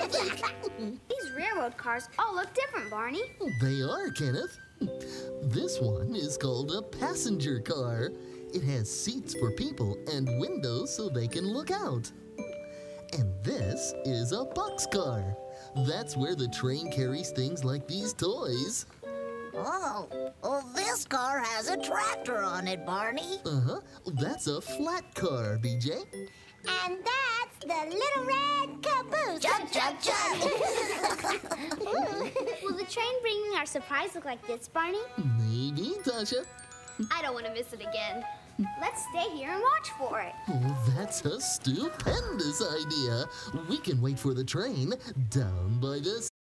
These railroad cars all look different, Barney. They are, Kenneth. This one is called a passenger car. It has seats for people and windows so they can look out. And this is a boxcar. That's where the train carries things like these toys. Oh, this car has a tractor on it, Barney. Uh-huh. That's a flat car, BJ. And that's the little red caboose. Jump, jump, jump. Will the train bringing our surprise look like this, Barney? Maybe, Tasha. I don't want to miss it again. Let's stay here and watch for it. Oh, that's a stupendous idea. We can wait for the train down by the